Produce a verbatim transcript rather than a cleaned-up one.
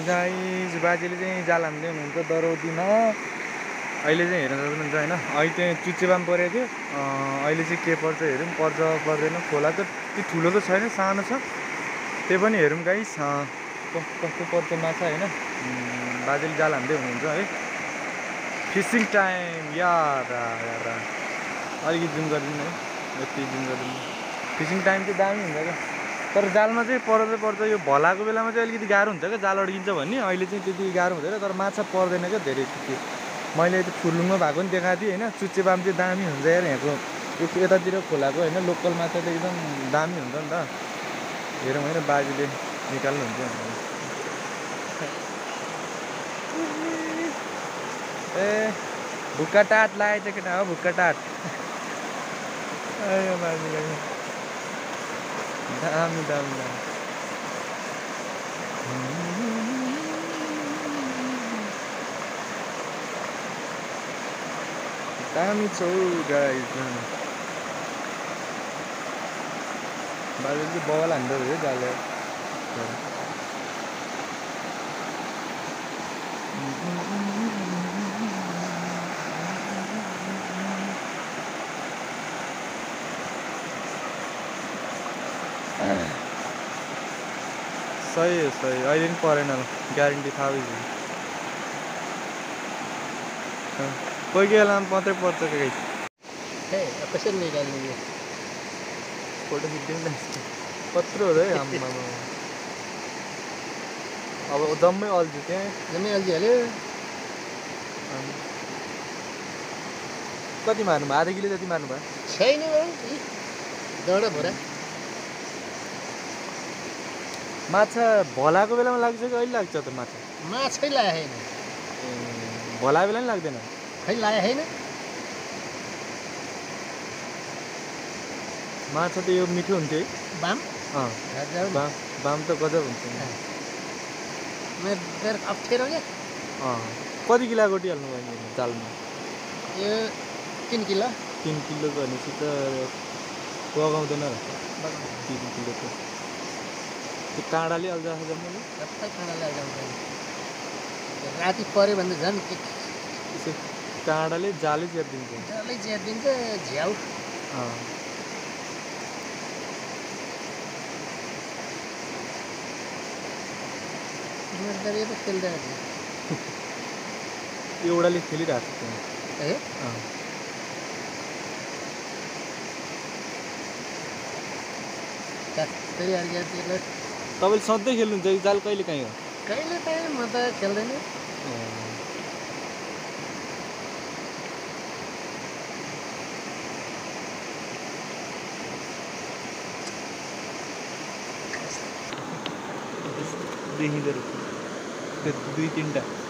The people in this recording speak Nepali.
गाइस बाजेले चाहिँ जाल हान्दै हुनुहुन्छ दरौदीमा। अहिले चाहिँ हेर्न सक्नुहुन्छ होइन, अहिले चाहिँ चुच्चेबाम परेको थियो। अहिले चाहिँ के पर्छ हेरौँ, पर्छ पर्दैन। खोला त त्यति ठुलो त छैन, सानो छ। त्यही पनि हेरौँ गाइस कस्तो पर्छ माछा होइन। बाजेले जाल हान्दै हुनुहुन्छ है। फिसिङ टाइम यार यार अलिकति जुम गरिदिनु है, यति जुम गरिदिनु। फिसिङ टाइम चाहिँ दामी हुन्छ क्या, तर जालमा चाहिँ पर्दै पर्छ। यो भलाको बेलामा चाहिँ अलिकति गाह्रो हुन्छ क्या, जाल अड्किन्छ भन्ने। अहिले चाहिँ त्यति गाह्रो हुँदैन, तर माछा पर्दैन क्या धेरै त्यति। मैले त्यो फुर्लुङमा भएको पनि देखाएको थिएँ होइन। चुच्चेबाम चाहिँ दामी हुन्छ यार यहाँको, यतातिर खोलाको होइन। लोकल माछा त एकदम दामी हुन्छ नि त। हेरौँ होइन, बाजेले निकाल्नुहुन्छ ए भुक्का टाट लागेको छ केटा हो, भुक्का टाट। ए बाजेले दामी दामी दामी दामी छौ गाइस। बाजेले चाहिँ बवाल हान्दै रहेछ जाल। सही हो सही, अहिले पनि परेन ग्यारेन्टी थाहा भइसक्यो। कोही कोही बेलामा मात्रै पर्छ गाइस। ए कसरी निकाल्ने यो फोटो खिच्दिउँ न, कत्रो हो है आम्मा। अब जम्मै अल्झ्यो त्यहाँ, जम्मै अल्झिहाल्यो। कति मार्नु भयो? आधा किलो जति मार्नु भयो? छैन दौडा भोरा माछा भलाको बेलामा लाग्छ कि अहिले लाग्छ त माछा? माछै लागेन। भला बेला नि लाग्दैन? खै लागे छैन माछा त यो मिठो हुन्थ्यो है। बाम अँ बाम बाम त गजब हुन्छ। मेरो अप्ठ्यारो क्या। अँ कति किलो गोटिहाल्नु भयो जालमा? यो तिन किलो तिन किलो भनेपछि त बगाउँदैन र तिन किलो त। त्यो काँडाले अल्झा जम्मै सबै काँडाले अल्झाउँछ। राति पऱ्यो भने त झन् त्यसो काँडाले जालै च्यातिदिन्छ। जालै च्यातिदिन्छ झ्याउ। अँ मेरो त यो त खेल्दैन एउटाले खेलिरहेको छ है। अँ त्यस्तै अर्को त्यसलाई तपाईँले सधैँ खेल्नुहुन्छ कि जाल कहिले काहीँ हो? कहिले काहीँ म त खेल्दैन। देखिँदो रहेछ त्यो दुई तिनवटा